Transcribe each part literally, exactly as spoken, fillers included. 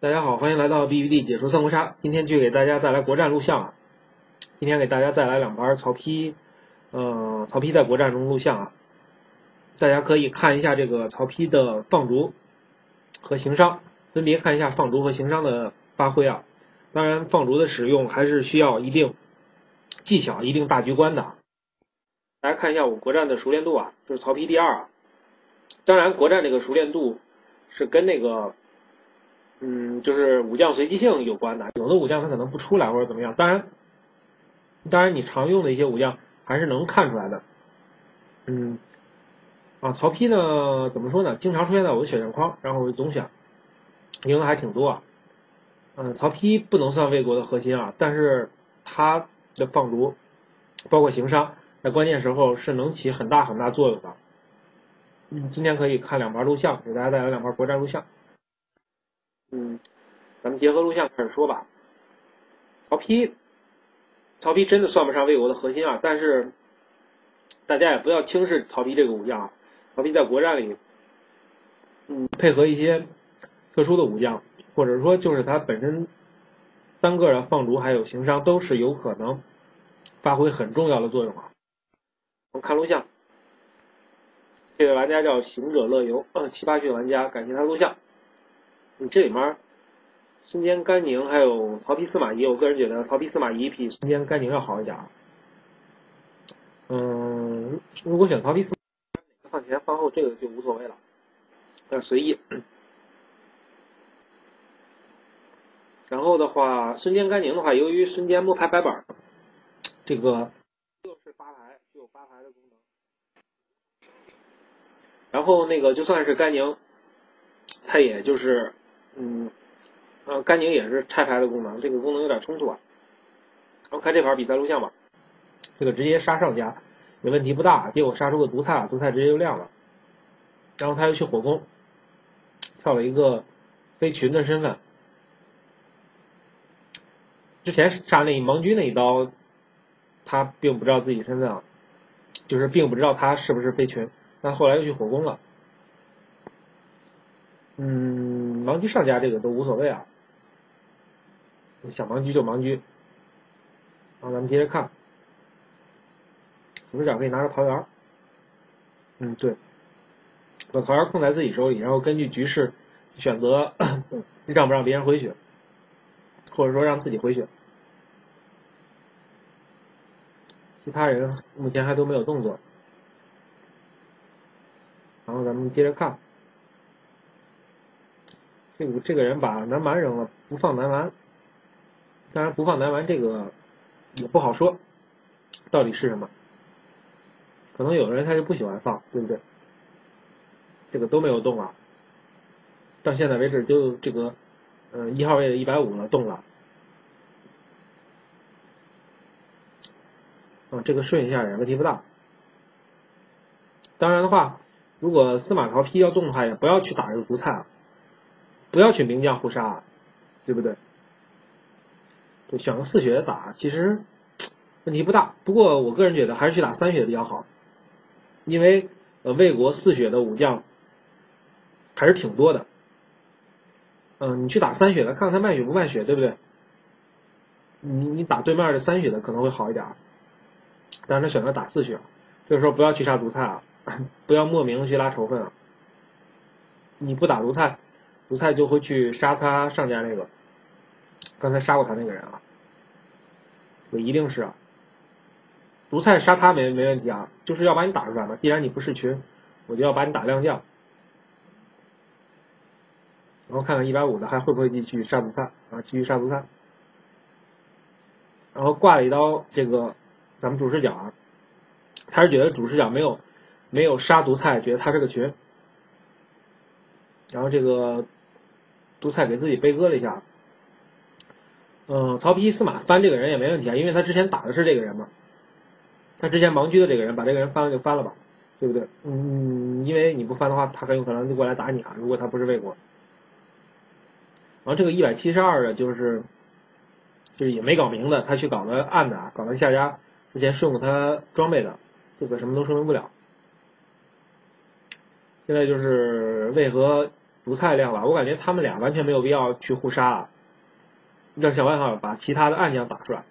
大家好，欢迎来到 B B D 解说三国杀。今天去给大家带来国战录像啊。今天给大家带来两盘曹丕，呃，曹丕在国战中录像啊。大家可以看一下这个曹丕的放逐和行商，分别看一下放逐和行商的发挥啊。当然，放逐的使用还是需要一定技巧、一定大局观的。大家看一下我国战的熟练度啊，就是曹丕第二啊。当然，国战这个熟练度是跟那个。嗯，就是武将随机性有关的，有的武将他可能不出来或者怎么样，当然，当然你常用的一些武将还是能看出来的。嗯，啊，曹丕呢，怎么说呢？经常出现在我的选项框，然后我就总选，赢的还挺多啊。嗯，曹丕不能算魏国的核心啊，但是他的放逐，包括行商，在关键时候是能起很大很大作用的。嗯，今天可以看两盘录像，给大家带来两盘国战录像。嗯，咱们结合录像开始说吧。曹丕，曹丕真的算不上魏国的核心啊，但是大家也不要轻视曹丕这个武将啊。曹丕在国战里，嗯，配合一些特殊的武将，或者说就是他本身单个的放逐还有行商都是有可能发挥很重要的作用啊。我们看录像，这位玩家叫行者乐游，呃，七八岁玩家，感谢他录像。你这里面孙坚、甘宁还有曹丕、司马懿，我个人觉得曹丕、司马懿比孙坚、甘宁要好一点。嗯，如果选曹丕、司马懿，放前放后这个就无所谓了，但是随意。然后的话，孙坚、甘宁的话，由于孙坚摸牌白板，这个又是发牌，具有发牌的功能。然后那个就算是甘宁，他也就是。嗯，呃，甘宁也是拆牌的功能，这个功能有点冲突啊。我们看这盘比赛录像吧，这个直接杀上家也问题不大，结果杀出个毒菜，毒菜直接就亮了，然后他又去火攻，跳了一个飞群的身份。之前杀那盲狙那一刀，他并不知道自己身份啊，就是并不知道他是不是飞群，但后来又去火攻了。嗯，盲狙上家这个都无所谓啊，想盲狙就盲狙。然后咱们接着看，主视角可以拿个桃园，嗯，对，把桃园控在自己手里，然后根据局势选择让不让别人回血，或者说让自己回血。其他人目前还都没有动作。然后咱们接着看。这个这个人把南蛮扔了，不放南蛮。当然不放南蛮这个也不好说，到底是什么？可能有的人他就不喜欢放，对不对？这个都没有动啊，到现在为止就这个，呃，一号位的一百五了，动了。嗯，这个顺一下也问题不大。当然的话，如果司马曹丕要动的话，也不要去打这个毒菜啊。不要去名将互杀，对不对？就选个四血的打，其实问题不大。不过我个人觉得还是去打三血的比较好，因为呃魏国四血的武将还是挺多的。嗯、呃，你去打三血的，看看他卖血不卖血，对不对？你你打对面的三血的可能会好一点，但是他选择打四血，这个时候不要去杀毒菜啊，不要莫名的去拉仇恨啊。你不打毒菜。毒菜就会去杀他上家那个，刚才杀过他那个人啊，我一定是啊。毒菜杀他没没问题啊，就是要把你打出来嘛。既然你不是群，我就要把你打亮将。然后看看一百五的还会不会继续杀毒菜啊？继续杀毒菜。然后挂了一刀，这个咱们主视角啊，他是觉得主视角没有没有杀毒菜，觉得他是个群。然后这个。毒菜给自己悲歌了一下，嗯，曹丕、司马翻这个人也没问题啊，因为他之前打的是这个人嘛，他之前盲狙的这个人，把这个人翻了就翻了吧，对不对？嗯，因为你不翻的话，他很有可能就过来打你啊，如果他不是魏国。然后这个一百七十二的，就是就是也没搞明的，他去搞了暗的，搞了下家之前顺过他装备的，这个什么都说明不了。现在就是为何独菜亮了，我感觉他们俩完全没有必要去互杀啊，要想办法把其他的暗将打出来。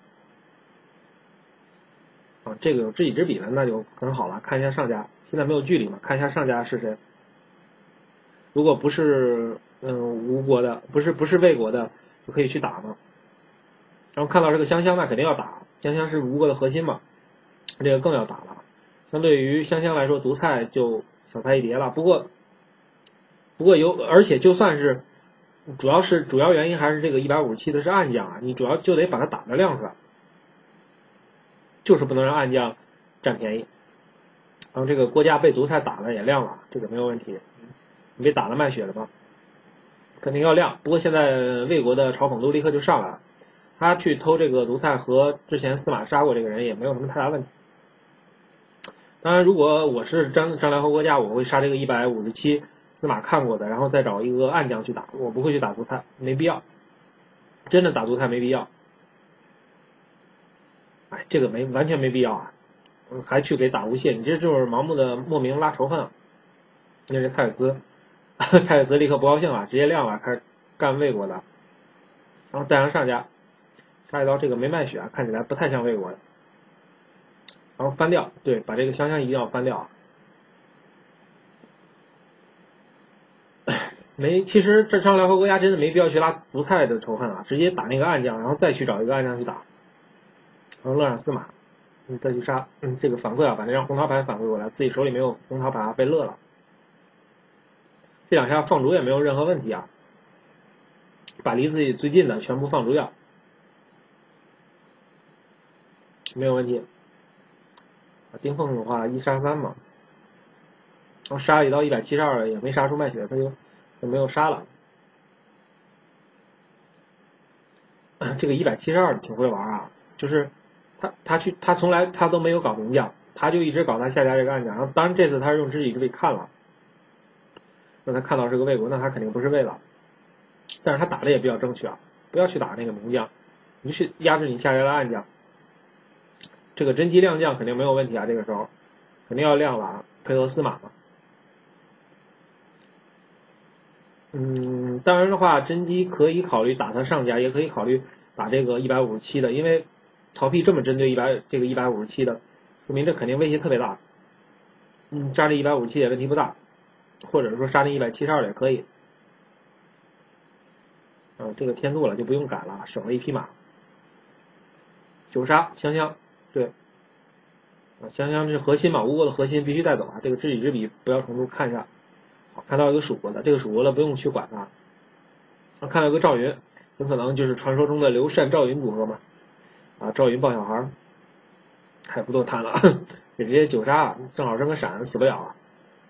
啊，这个有知己知彼的那就很好了。看一下上家，现在没有距离嘛，看一下上家是谁。如果不是嗯吴国的，不是不是魏国的，就可以去打嘛。然后看到这个香香，那肯定要打，香香是吴国的核心嘛，这个更要打了。相对于香香来说，独菜就小菜一碟了。不过，不过有，而且就算是，主要是主要原因还是这个一百五十七的是暗将啊，你主要就得把它打得亮出来，就是不能让暗将占便宜。然后这个郭嘉被独菜打了也亮了，这个没有问题。你被打了卖血了吗？肯定要亮。不过现在魏国的嘲讽度立刻就上来了，他去偷这个独菜和之前司马杀过这个人也没有什么太大问题。当然，如果我是张张辽和郭嘉，我会杀这个一百五十七司马看过的，然后再找一个暗将去打，我不会去打独菜，没必要。真的打独菜没必要。哎，这个没完全没必要啊，还去给打无懈，你这就是盲目的莫名拉仇恨啊。因为这泰尔斯，泰尔斯立刻不高兴了，直接亮了，开始干魏国的，然后带上上家，杀一刀，这个没卖血啊，看起来不太像魏国的。然后翻掉，对，把这个香香一定要翻掉。没，其实这张辽和郭嘉真的没必要去拉独菜的仇恨啊，直接打那个暗将，然后再去找一个暗将去打，然后乐上司马，你再去杀，嗯，这个反馈啊，把那张红桃牌反馈过来，自己手里没有红桃牌被乐了。这两下放逐也没有任何问题啊，把离自己最近的全部放逐掉，没有问题。丁奉的话一杀三嘛，然后杀了一刀一百七十二也没杀出卖血，他就就没有杀了。这个一百七十二挺会玩啊，就是他他去他从来他都没有搞名将，他就一直搞他下家这个暗将，然后当然这次他是用知己知彼看了，那他看到是个魏国，那他肯定不是魏了，但是他打的也比较正确啊，不要去打那个名将，你就去压制你下家的暗将。这个真机亮将肯定没有问题啊，这个时候肯定要亮了啊，配合司马嘛。嗯，当然的话，真机可以考虑打他上家，也可以考虑打这个一百五十七的，因为曹丕这么针对一百这个一百五十七的，说明这肯定威胁特别大。嗯，杀这一百五十七也问题不大，或者说杀那一百七十二也可以。嗯，这个天妒了就不用改了，省了一匹马。九杀香香。对，啊，香香是核心嘛，吴国的核心必须带走啊。这个知己知彼不要重复看一下。好，看到一个蜀国的，这个蜀国的不用去管它。啊，看到一个赵云，很可能就是传说中的刘禅赵云组合嘛。啊，赵云抱小孩，还不多谈了，直接九杀，正好扔个闪，死不了啊。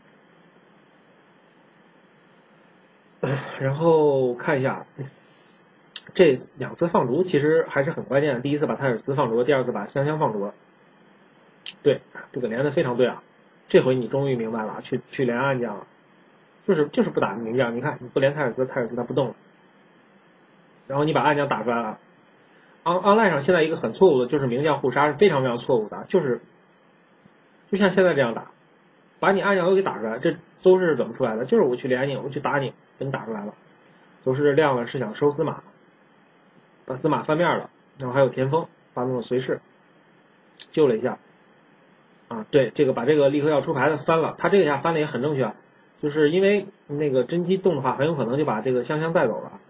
然后看一下。这两次放逐其实还是很关键的，第一次把泰尔斯放逐，第二次把香香放逐了。对，这个连的非常对啊，这回你终于明白了，去去连暗将了，就是就是不打名将，你看你不连泰尔斯，泰尔斯他不动了，然后你把暗将打出来了。on online 上现在一个很错误的就是名将互杀是非常非常错误的，就是就像现在这样打，把你暗将都给打出来，这都是怎么出来的？就是我去连你，我去打你，给你打出来了，都是亮了是想收司马。把司马翻面了，然后还有田丰发动了随氏，救了一下。啊，对，这个把这个立刻要出牌的翻了，他这个下翻的也很正确，就是因为那个真机动的话，很有可能就把这个香香带走了。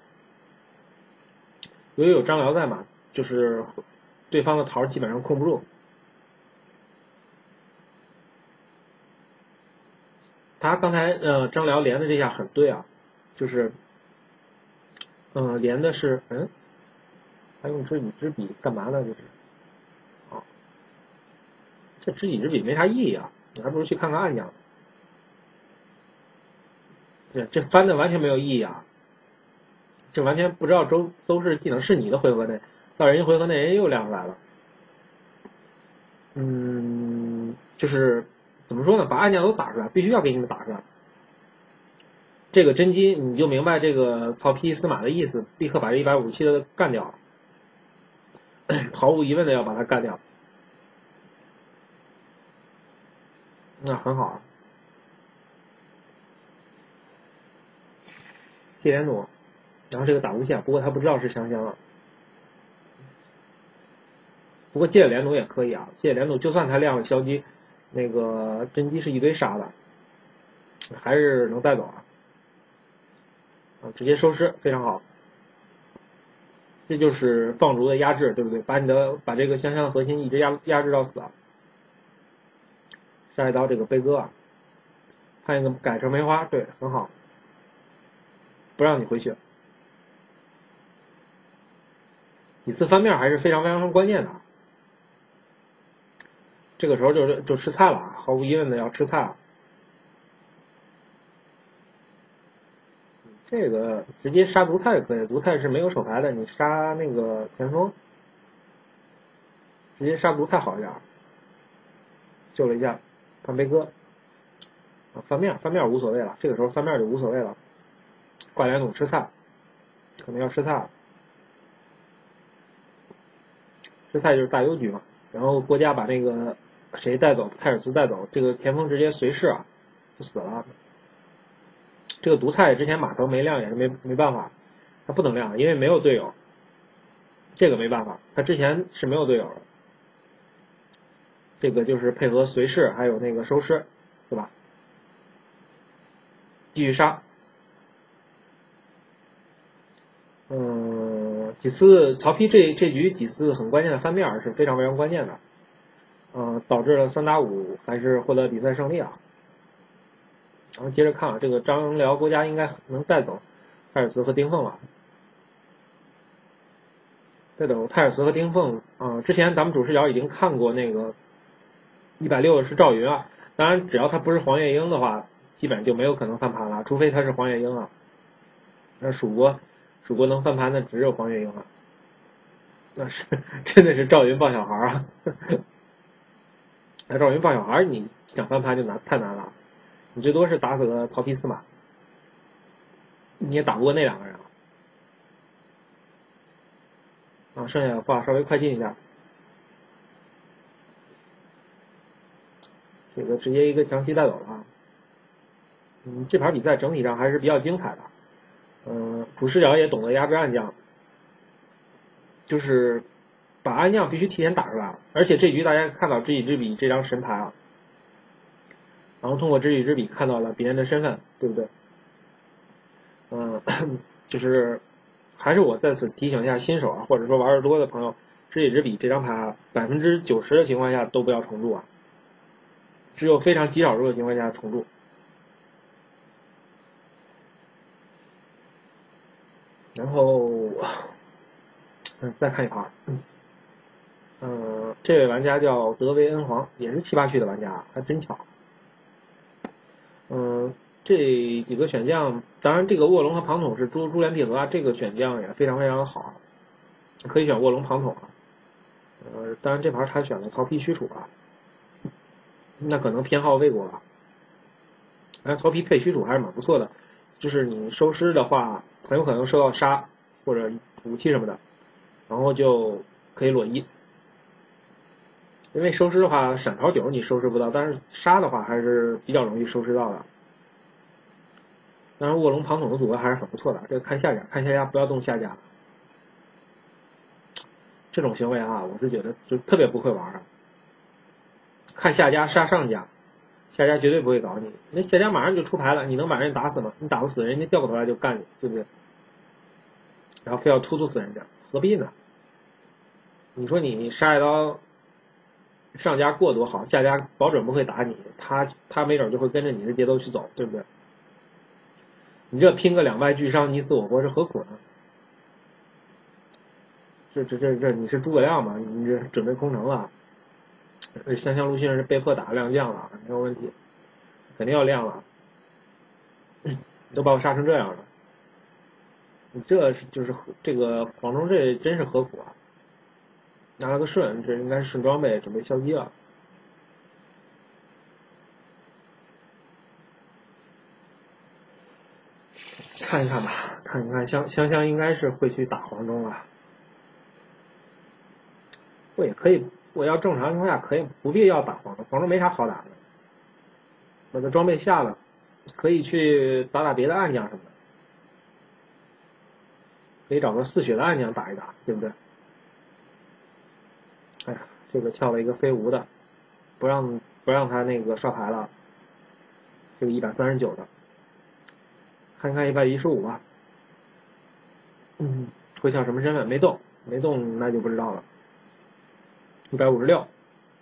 由于有张辽在嘛，就是对方的桃基本上控不住。他刚才呃张辽连的这下很对啊，就是嗯、呃、连的是嗯。还用知己知彼干嘛呢？就是，啊，这知己知彼没啥意义啊，你还不如去看看暗将。这这翻的完全没有意义啊，这完全不知道周邹氏技能是你的回合内，到人家回合内人又亮出来了。嗯，就是怎么说呢？把暗将都打出来，必须要给你们打出来。这个真机你就明白这个曹丕司马的意思，立刻把这一百五十七的干掉。毫无疑问的要把它干掉，那很好啊。 接连弩，然后这个打无限，不过他不知道是香香啊。不过借连弩也可以啊，借连弩就算他亮了消击，那个真机是一堆杀的，还是能带走啊。啊，直接收尸非常好。这就是放逐的压制，对不对？把你的把这个香香的核心一直压压制到死啊！杀一刀这个悲歌啊，判一个改成梅花，对，很好，不让你回血。几次翻面还是非常非常关键的，这个时候就就吃菜了，毫无疑问的要吃菜了。这个直接杀毒菜可以，毒菜是没有手牌的，你杀那个前锋，直接杀毒菜好一点。救了一下潘悲歌，啊，翻面翻面无所谓了，这个时候翻面就无所谓了。挂连弩吃菜，可能要吃菜了。吃菜就是大优局嘛，然后郭嘉把那个谁带走，泰尔斯带走，这个田丰直接随势啊就死了。这个毒菜之前码头没亮也是没没办法，他不能亮，因为没有队友。这个没办法，他之前是没有队友的。这个就是配合随势还有那个收尸，对吧？继续杀。嗯，几次曹丕这这局几次很关键的翻面是非常非常关键的，嗯，导致了三打五还是获得比赛胜利啊。然后接着看啊，这个张辽郭嘉应该能带走泰尔茨和丁奉啊，带走泰尔茨和丁奉啊、呃。之前咱们主视角已经看过那个一百六是赵云啊，当然只要他不是黄月英的话，基本就没有可能翻盘了，除非他是黄月英啊。那蜀国蜀国能翻盘的只有黄月英了，那是真的是赵云抱小孩啊。那赵云抱小孩，你想翻盘就难太难了。你最多是打死个曹丕司马，你也打不过那两个人啊。啊，剩下的话稍微快进一下，这个直接一个强袭带走了。嗯，这盘比赛整体上还是比较精彩的。嗯，主视角也懂得压制暗将，就是把暗将必须提前打出来，而且这局大家看到知己知彼这张神牌啊。然后通过知己知彼看到了别人的身份，对不对？嗯，就是还是我在此提醒一下新手啊，或者说玩的多的朋友，知己知彼这张牌啊，百分之九十的情况下都不要重注啊，只有非常极少数的情况下重注。然后，嗯，再看一盘，嗯，这位玩家叫德维恩皇，也是七八区的玩家，还真巧。嗯，这几个选将，当然这个卧龙和庞统是珠珠联璧合啊，这个选将也非常非常好，可以选卧龙庞统啊。呃，当然这盘他选了曹丕许褚啊，那可能偏好魏国吧。但曹丕配许褚还是蛮不错的，就是你收尸的话，很有可能收到杀或者武器什么的，然后就可以裸一。因为收尸的话，闪条九你收拾不到，但是杀的话还是比较容易收拾到的。当然，卧龙庞统的组合还是很不错的。这个看下家，看下家不要动下家。这种行为啊，我是觉得就特别不会玩啊。看下家杀上家，下家绝对不会搞你。那下家马上就出牌了，你能把人打死吗？你打不死，人家掉过头来就干你，对不对？然后非要突突死人家，何必呢？你说你杀一刀。上家过多好，下家保准不会打你，他他没准就会跟着你的节奏去走，对不对？你这拼个两败俱伤，你死我活是何苦呢？这这这这你是诸葛亮吗？你这准备攻城了？香香陆逊是被迫打亮将了，没有问题，肯定要亮了。你都把我杀成这样了，你这是就是这个黄忠这真是何苦啊？拿了个顺，这应该是顺装备，准备消击了。看一看吧，看一看香香香应该是会去打黄忠了。我也可以，我要正常情况下可以不必要打黄忠，黄忠没啥好打的。把这装备下了，可以去打打别的暗将什么的。 可以找个四血的暗将打一打，对不对？哎呀，这个跳了一个飞无的，不让不让他那个刷牌了。这个一百三十九的，看看一百一十五吧。嗯，会跳什么身份？没动，没动那就不知道了。一百五十六，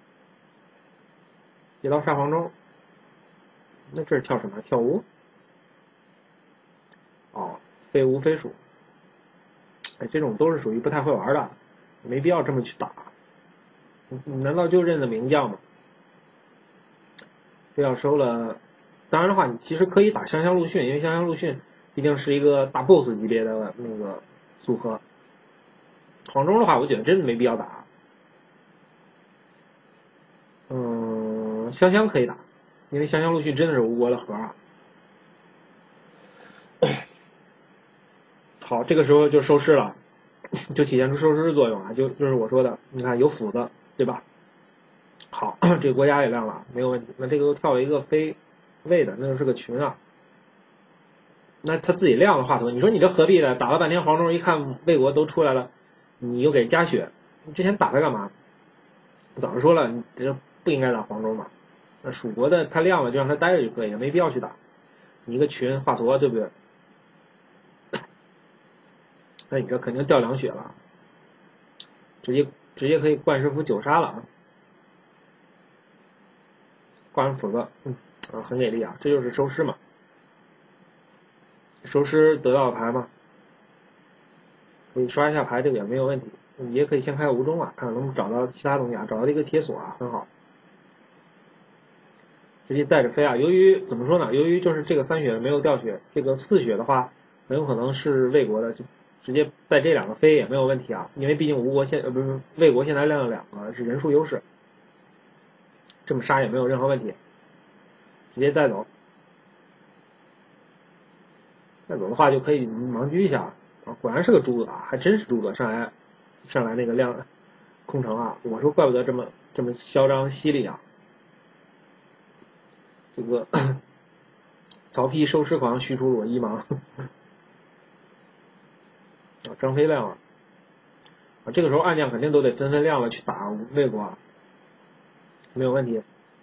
接到沙皇中，那这是跳什么？跳无？哦，飞无飞鼠。哎，这种都是属于不太会玩的，没必要这么去打。你难道就认的名将吗？非要收了，当然的话，你其实可以打香香陆逊，因为香香陆逊毕竟是一个大 boss 级别的那个组合。黄忠的话，我觉得真的没必要打。嗯，香香可以打，因为香香陆逊真的是吴国的核啊。好，这个时候就收尸了，就体现出收尸的作用啊，就就是我说的，你看有斧子，对吧？好，这个国家也亮了，没有问题。那这个又跳了一个非魏的，那就是个群啊。那他自己亮了话头，你说你这何必呢？打了半天黄忠，一看魏国都出来了，你又给加血，你之前打他干嘛？早就说了，你这不应该打黄忠嘛。那蜀国的他亮了，就让他待着就可以了，没必要去打。你一个群华佗，对不对？那你这肯定掉两血了，直接直接可以冠师傅九杀了啊！挂完斧子，嗯，啊，很给力啊，这就是收尸嘛，收尸得到牌嘛，可以刷一下牌，这个也没有问题。你也可以先开无中啊，看看能不能找到其他东西啊，找到这个铁锁啊，很好。直接带着飞啊，由于怎么说呢？由于就是这个三血没有掉血，这个四血的话，很有可能是魏国的，就直接带这两个飞也没有问题啊，因为毕竟吴国现呃不是魏国现在亮了两个，是人数优势，这么杀也没有任何问题，直接带走。带走的话就可以盲狙一下啊，果然是个诸葛啊，还真是诸葛上来上来那个亮空城啊，我说怪不得这么这么嚣张犀利啊。这个曹丕收尸狂，虚出裸衣盲。张飞亮了啊，这个时候暗将肯定都得纷纷亮了去打魏国，没有问题。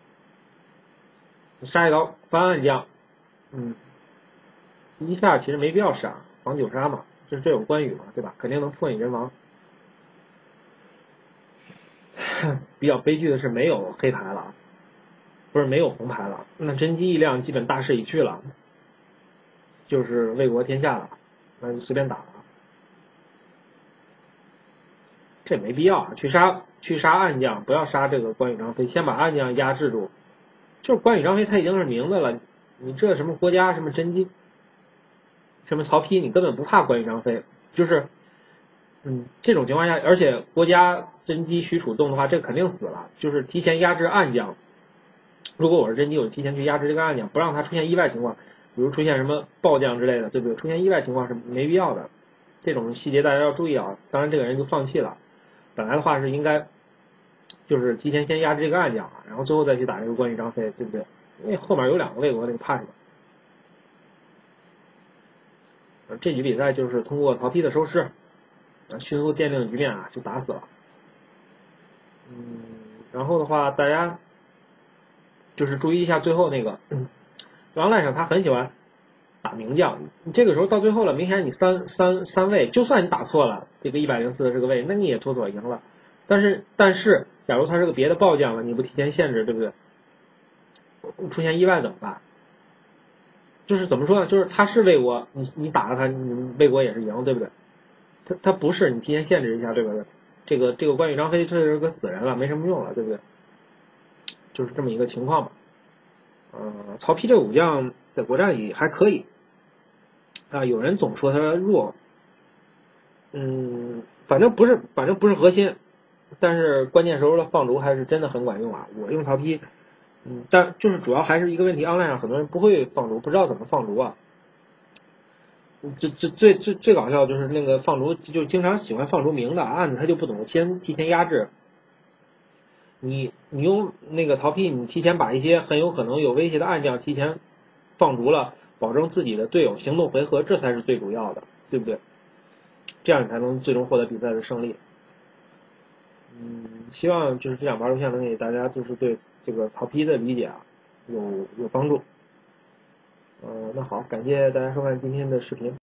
杀一刀翻暗将，嗯，一下其实没必要杀，防九杀嘛，这这有关羽嘛，对吧？肯定能破你人亡。比较悲剧的是没有黑牌了，不是没有红牌了，那真机一亮，基本大势已去了，就是魏国天下了，那就随便打了。这没必要啊，去杀去杀暗将，不要杀这个关羽张飞，先把暗将压制住。就是关羽张飞他已经是明的了，你这什么国家什么真机，什么曹丕，你根本不怕关羽张飞，就是，嗯，这种情况下，而且国家真机许褚动的话，这肯定死了，就是提前压制暗将。如果我是真机，我提前去压制这个暗将，不让他出现意外情况，比如出现什么暴将之类的，对不对？出现意外情况是没必要的，这种细节大家要注意啊。当然，这个人就放弃了。本来的话是应该，就是提前先压制这个暗将，然后最后再去打这个关羽张飞，对不对？因为后面有两个魏国，那个怕什么？这局比赛就是通过曹丕的收尸，迅速奠定局面啊，就打死了。嗯，然后的话，大家就是注意一下最后那个，嗯，王赖上他很喜欢打名将，你这个时候到最后了，明显你三三三位，就算你打错了这个一百零四的这个位，那你也妥妥赢了。但是但是，假如他是个别的暴将了，你不提前限制，对不对？出现意外怎么办？就是怎么说呢？就是他是魏国，你你打了他，你魏国也是赢，对不对？他他不是，你提前限制一下，对不对？这个这个关羽张飞这是个死人了，没什么用了，对不对？就是这么一个情况吧。呃，曹丕这个武将在国战里还可以啊，有人总说他弱，嗯，反正不是，反正不是核心，但是关键时候的放逐还是真的很管用啊。我用曹丕，嗯，但就是主要还是一个问题 ，online 上很多人不会放逐，不知道怎么放逐啊。这这最最最搞笑就是那个放逐，就经常喜欢放逐明的案子，他就不懂先提前压制。你你用那个曹丕，你提前把一些很有可能有威胁的暗将提前放逐了，保证自己的队友行动回合，这才是最主要的，对不对？ 这样你才能最终获得比赛的胜利。嗯，希望就是这两盘录像能给大家就是对这个草皮的理解啊有有帮助。呃，那好，感谢大家收看今天的视频。